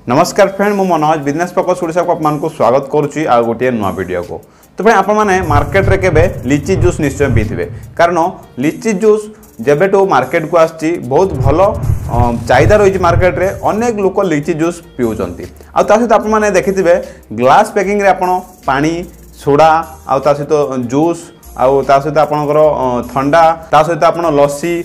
नमस्कार फ्रेंड मु Manoj business focus Odisha को आपको स्वागत करुच्ची आ गोटे नुआ वीडियो को। तो फ्रेंड आपने मार्केट रे केबे लीची जूस निश्चय पीथिबे कारण लीची जूस जेबेटू मार्केट को आछि बहुत भलो चाहिदा रही मार्केट रे अनेक लोक लीची जूस पिउचंती आ ता सहित आपने देखिथिबे ग्लास पैकिंग रे आपण पानी सोडा आ ता सहित जूस आ ता सहित आपनकर ठंडा ता सहित आपण लस्सी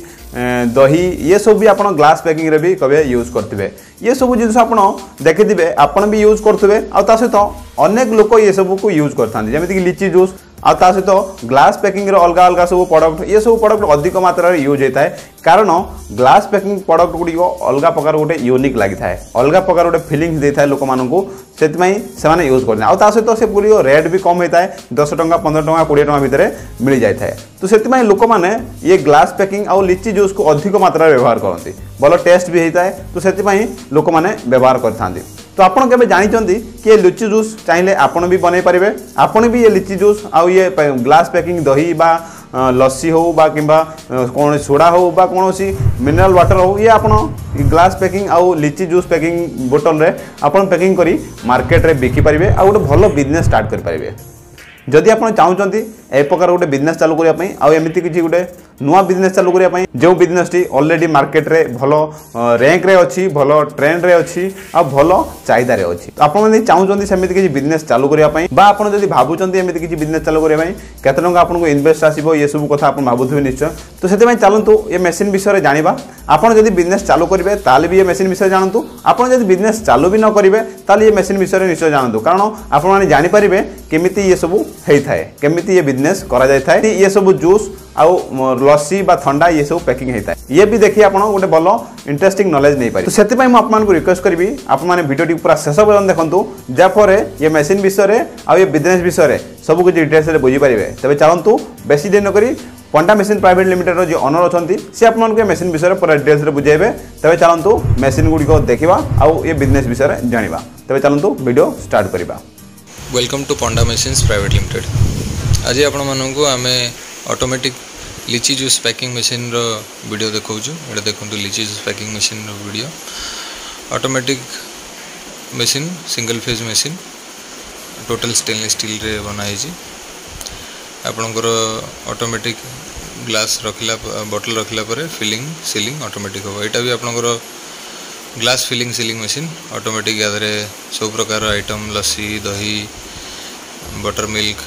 दही ये सब भी आप ग्लास पैकिंग रे भी कभी यूज करते ये सब जिन आप देखिथे आपण भी यूज करते सहित अनेक लोक ये सब को यूज करते जमीक लीची जूस आ सहित ग्लास पैकिंग अलग अलग सब प्रोडक्ट ये सब प्रोडक्ट अधिक मात्रा यूज होता है कारण ग्लास पैकिंग प्रोडक्ट गुड़ी अलग प्रकार गोटे यूनिक लगी था अलग प्रकार गोटे फिलिंग्स देता है लोक मानू से यूज करते हैं सहित से पूरी रेट भी कम होता है 10 टंका 15 टंका 20 टंका भितर मिल जाए तो से लोक मैंने ये ग्लास पैकिंग आउ लीची जूस को अधिक मात्रा व्यवहार करते भल टेस्ट भी होता है तो से लोक मैंने व्यवहार करते तो आपड़ के जानते कि लीची जूस चाहिए आपड़ भी बनई पारे आपड़ भी ये लीची जूस आउ ये ग्लास पैकिंग दही बा लस्सी हो बा किंबा कौन सोडा हो बा कौन मिनरल वाटर हो ये आप ग्लास पैकिंग आउ लीची जूस पैकिंग बोतल रे आपन पैकिंग करी मार्केट रे बिकी पारे आ गोटे भल बिजनेस स्टार्ट कर पारे जदि आप चाहते ए प्रकार गोटे बिजनेस चालू करने आमती किसी गोटे नुआ बिजनेस चालू करने जो बिजनेस टी ऑलरेडी मार्केट रे भल रैंक रे अच्छी भल ट्रेंड रे अच्छी आ भल चाहिदा रे अच्छी आपड़ी चाहते सेमती किसी बिजनेस चालू करने आप भावुं एमती किसी बिजनेस चालू करने केते टंका आपको इन्वेस्ट आसो ये सब कथा आप भावुवे निश्चय तो से चलतु ये मेसीन विषय जाना आपड़ जब बिजनेस चालू करेंगे ताल भी ये मेसीन विषय जानतु आप बिजनेस चालू भी न करेंगे ताल ये मेसीन विषय निश्चय जानतु कारण आपने जानीपारे केमिति ये सब होता है केमिति ये बिजनेस करा जाता है ये सब जूस आउ लस्सी बा ठंडा ये सब पैकिंग होता है ये भी देखिए आप गोटे भल इंटरेस्टिंग नॉलेज नहीं पारे तो से आपको रिक्वेस्ट करी आपने वीडियो पूरा शेष पर्यटन देखूँ जहाँफल ये मेसीन विषय आ ये बिजनेस विषय सब कुछ डिटेल्स बुझीपारे तेज चलतु बेसी दिन नक पंडा मेसीन प्राइवेट लिमिटेड जो ओनर अच्छा सी आपको मेसीन विषय पूरा डिटेल्स बुझेबे तेज चलतु मेसीन गुड़िक देखा आउ ये बिजनेस विषय जाना तेज चलतु वीडियो स्टार्ट करवा। Welcome to Panda machines private limited. आज आपण मानू आम ऑटोमेटिक लीची जूस पैकिंग मशीन रो वीडियो देखौछु एटा देखंतु लीची जूस पैकिंग मशीन रो video automatic machine single phase machine total stainless steel रे बनाई छी आपनकर ऑटोमेटिक ग्लास रखला बोतल रखला परे फिलिंग सीलिंग ऑटोमेटिक हो एटा भी आपनकर glass filling sealing machine automatic यादरे सब प्रकार आइटम लस्सी दही बटर मिल्क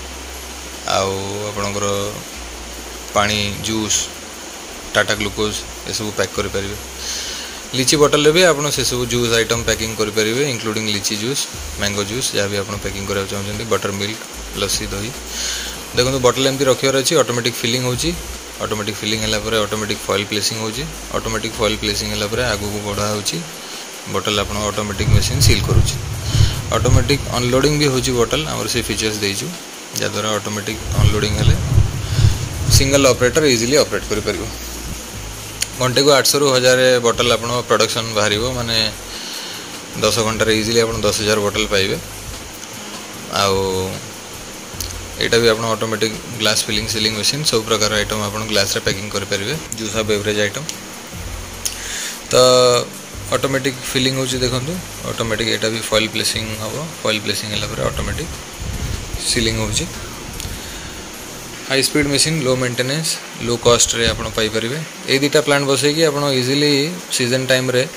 आउ आपनकर पानी जूस टाटा ग्लूकोज ये सब पैक कर पारे लीची बोतल रे भी आप से सब जूस आइटम पैकिंग कर पारे इंक्लूडिंग लीची जूस मैंगो जूस जहाँ भी आप पैकिंग करा चाहते बटर मिल्क लस्सी दही देखो बोतल एमती रखार अच्छी ऑटोमेटिक फिलिंग होची ऑटोमेटिक फिलिंग है ऑटोमेटिक फॉइल प्लेसिंग होची ऑटोमेटिक फॉइल प्लेसिंग है आगू को बढ़ा होची बोतल आप ऑटोमेटिक मशीन सील करुच्ची ऑटोमेटिक अनलोडिंग भी होची बोतल आमर से फीचर्स देइछु जहाँद्वारा ऑटोमेटिक अनलोडिंग हेले सिंगल ऑपरेटर इजीली ऑपरेट करि परिबो घंटे को 800 रु 1000 बोतल आप प्रोडक्शन बाहर माने 10 घंटे इजीली आप 10,000 बोतल पाइबे आउ एटा भी आप automatic glass filling sealing machine सब प्रकार आइटम आप ग्लास रे पैकिंग कर पारे जूस आ बेवरेज आइटम तो ऑटोमेटिक फिलिंग होची देखंतु ऑटोमेटिक एटा भी फॉइल प्लेसिंग हबो फॉइल प्लेसिंग हला पर ऑटोमेटिक सीलिंग होची high speed machine low maintenance low cost रे आप पाई परिबे ए दुटा प्लांट बसई कि आप इजीली सीजन टाइम रे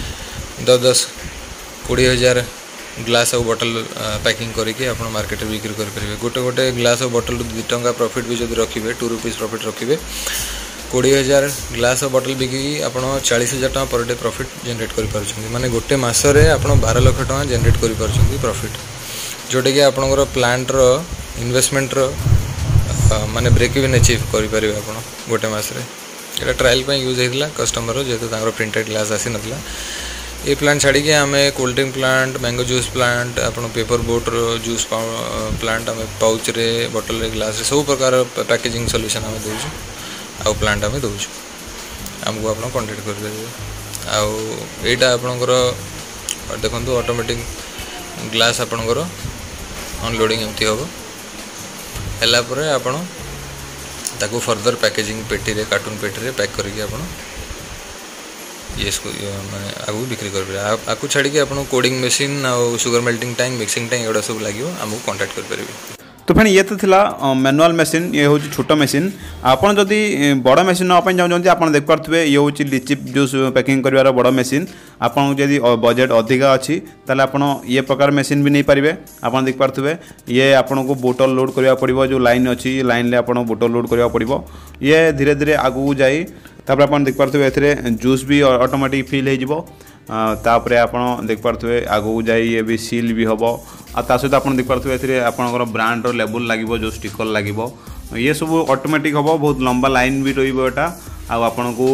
10-20 ग्लास और बोतल पैकिंग करके आप मार्केट में बिक्री करेंगे गोटे गोटे ग्लास और बोतल 2 टंका प्रॉफिट भी जब रखिए 2 रुपीज प्रॉफिट रखिए 20,000 ग्लास और बोतल बिकी आप 40,000 टका पर डे प्रॉफिट जनरेट कर माने गोटे मासरे आप 12 लाख टका जनरेट कर प्रॉफिट जोटा कि आपंकर प्लांट रो इन्वेस्टमेंट रो माने ब्रेक इवन अचीव करें आप गोटे मसरे ये ट्रायल यूज होता कस्टमर जेहेतु प्रिंटेड ग्लास आसी नाला ये प्लांट छाड़ी आम cold drink plant mango juice plant आप पेपर बोट जूस प्लांट आम पाउच रे बोतल रे ग्लास रे सब प्रकार पैकेजिंग सॉल्यूशन आम दूसु आउ प्लांट आम दूसु आमको आप कांटेक्ट करेंगे आउ एटा आपणकर देखो ऑटोमेटिक ग्लास आपणकर अनलोडिंग एमती हम है आपण ताको फर्दर पैकेजिंग पेटी रे कार्टून पेटी रे पैक करके आपण ये इसको माने आगु बिक्री कर आपको छाड़ी आपन कोडिंग मशीन आ sugar melting tank mixing tank एडा सब लागियो हमको कांटेक्ट कर परिबे। तो फ्रेंड ये तो थिला मैनुअल मशीन, ये हूँ छोट मशीन। आपड़ जदि बड़ मशीन नापी चाहते आप देखिपे ये हूँ लीची जूस पैकिंग कर बड़ मशीन। आपको जदि बजेट अधिका अच्छी ताले आप ये प्रकार मशीन भी नहीं पारे। आप देखिपे ये आपन को बोतल लोड करने पड़ो, जो लाइन अच्छी लाइन में आप बोतल लोड करने पड़ो। ये धीरे धीरे आगू जाई तापर आप देखिपे ए जूस भी ऑटोमेटिक फिल हो तापर आप देखिपे आगू जाई ये भी सील भी हम आ सहित आप देखिपे ए आपंकर ब्रांड लेबल लगे जो स्टिकर लगे ये सब ऑटोमेटिक हम बहुत लंबा लाइन भी रहा आपन को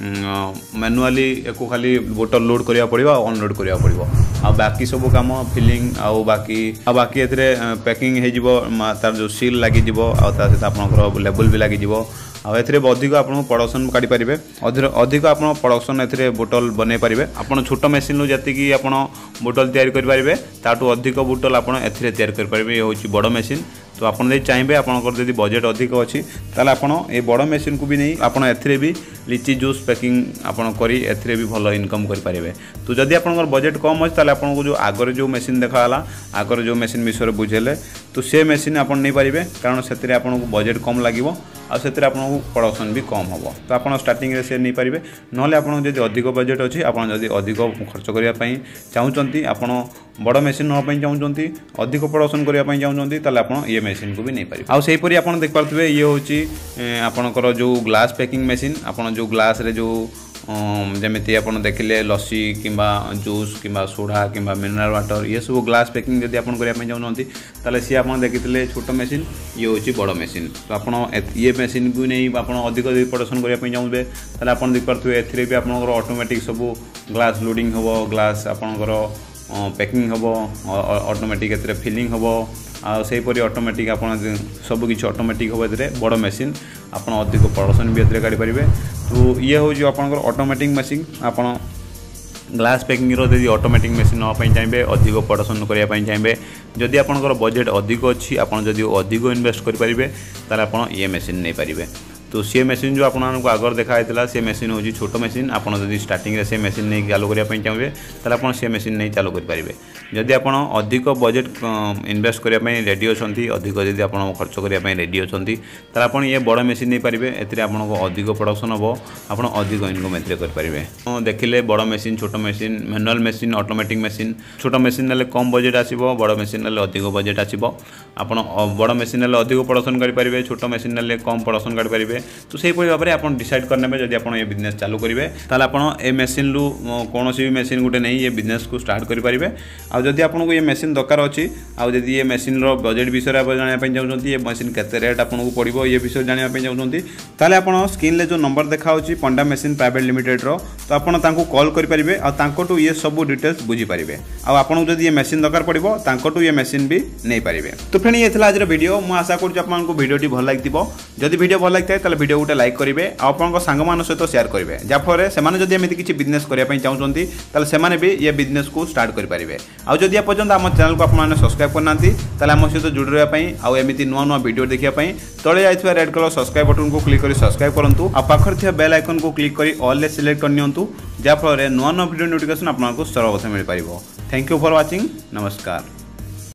मैनुअली एको खाली बोतल लोड करिया पड़िबो अनलोड करिया पड़िबो आ बाकी सब काम फिलिंग आ बाकी एथरे पैकिंग हे जिवो तार जो सील लागी जिवो आ ता सहित आपनकर लेबल भी लागी जिवो आ एथरे अधिक आपन प्रोडक्शन काढी परिबे अधिक आपन प्रोडक्शन एथरे बोतल बनै परिबे। आपन छोट मशीन लो जति कि आपन बोतल तयार करि परिबे ताटू अधिक बोतल आपन एथरे तयार करि परिबे। ये होची बड़ मशीन। तो आप चाहिए आपंकर जब बजेट अधिक अच्छी ताले आपन ये बड़ मशीन को भी नहीं आपन एथरे भी लीची जूस पैकिंग आपन करी एथरे भी भल इनकम कर पारे। तो जदि आपंकर बजेट कम अच्छे ताले आपन को जो आगर जो मशीन देखाला आगर जो मशीन विषय बुझेले तो से मशीन आपन नहीं पारे कारण से आपन को बजेट कम लगे आ से आपन प्रोडक्शन भी कम हम। तो आप स्टार्टिंग से नहीं पारे ना आपन जब अधिक बजेट अच्छी आपन जब अधिक खर्च करने चाहूँगी आपन बड़ मशीन नापी चाहूँगी अधिक प्रोडक्शन करने चाहूँगी ताले आपन ये मशीन को भी नहीं पारे। आईपरी आप देखिपे ये हूँ आपणकर जो ग्लास पैकिंग मशीन आपन जो ग्लास रे जो जमी आप देखिले लस्सी किंबा जूस किंबा सोडा किंबा मिनरल वाटर ये सब ग्लास पैकिंग जब आप चाहते ताले सी आप देखी छोट मशीन ये हूँ बड़ मशीन। तो आप ये मशीन को नहीं आप अधिक प्रोडक्शन करने चाहते ताले आप देखिपे ए भी आप ऑटोमेटिक सब ग्लास लोडिंग हम ग्लास आपणकर पैकिंग हम ऑटोमेटिक ए फिलिंग हम आईपरी ऑटोमेटिक आप सबकि ऑटोमेटिक हम ए बड़ मशीन आप अधिक प्रोडक्शन भी ए काढ़ी पारे। तो ये हूँ जो आपंकर ऑटोमेटिक मशीन आप ग्लास पैकिंग रो ऑटोमेटिक मशीन नापी चाहिए अधिक प्रोडक्शन करने चाहिए जदि आपंकर बजेट अधिक अच्छी आपड़ जदि अधिक इन्वेस्ट करेंगे ताले आप ये मशीन नहीं पारे। तो सी मशीन जो आपको आगर देखाई से मशीन हूँ छोट मशीन आपड़ जब स्टार्टिंग से मशीन नहीं चालू करने चाहिए ताले आप से मशीन नहीं चालू करेंगे। जदि आप अधिक बजेट इन्वेस्ट करने रेडी अच्छा अधिक जब आप खर्च करने रेडी अच्छा ताले आप ये बड़ मशीन नहीं पारे ए आपको अधिक प्रोडक्शन हम आप अधिक इनकम ए करेंगे। देखिले बड़ मशीन छोट machine manual machine automatic machine छोट मशीन ना कम बजेट आसो बड़ मशीन ना अधिक बजेट आसो आप बड़ मशीन ना अधिक प्रोडक्शन करेंगे छोट मशीन ना कम प्रोडक्शन करेंगे। तो से भाव में आप डिसाइड करने जब आप ये बिजनेस चालू करेंगे ताले आप ए मशीन रु कौन भी मशीन गोटे नहीं ये बिजनेस को स्टार्ट करेंगे। आदि आपको ये मशीन दरकार अच्छी आदि ये मशीन बजेट विषय आप जानापी चाहते ये मशीन केते रेट आपको पड़ो ये विषय जानापी चाहते ताले आप स्क्रीन में जो नंबर देखा पंडा मशीन प्राइवेट लिमिटेड रो तो आपको कॉल करेंगे और ये सब डिटेल्स बुझीपारे आपको जब ये मशीन दरकार पड़ो ये मशीन भी नहीं पारे। तो फ्रेंड ये आज वीडियो मुझे आशा करूँ वीडियो भल लगी जदि वीडियो भल लगी है वीडियो गोटे लाइक करेंगे आपंक सांग सहित शेयर करेंगे जहाँफल से जब किसी बिजनेस करने चाहते हैं भी ये बिजनेस को स्टार्ट करेंगे। आदि पर्यटन आम चैनल को आपने सब्सक्राइब करना आम सहित जोड़ी रही आमती नुआ नुआ वीडियो देखापी तले जाइए रेड कलर सब्सक्राइब बटन को क्लिक कर सब्सक्राइब करूँ पाखर बेल आइकन को क्लिक कर ऑल सिलेक्ट करनी जहाँफल नुआ नुआ वीडियो नोटिफिकेशन आपको सर्वप्रथम मिल पार। Thank you for watching. नमस्कार।